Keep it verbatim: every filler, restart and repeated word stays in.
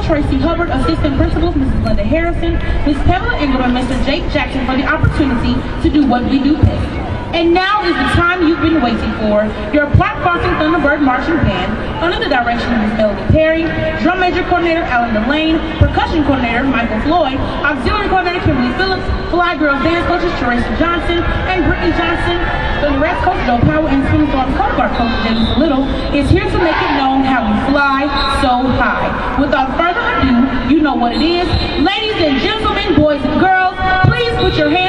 Tracy Hubbard, Assistant Principals, Missus Linda Harrison, Miz Pamela Ingram, and Mister Jake Jackson for the opportunity to do what we do best. And now is the time you've been waiting for. Your Platte Crossing Thunderbird Marching Band, under the direction of Miz Melody Perry, Drum Major Coordinator Alan Delane, Percussion Coordinator Michael Floyd, Auxiliary Coordinator Kimberly Phillips, Fly Girls Dance Coaches Teresa Johnson and Brittany Johnson, the rest coach Joe Powell, and Swim Storm Coast Guard Coach James Little is here to make it known how we fly so high. Without further ado, you know what it is. Ladies and gentlemen, boys and girls, please put your hands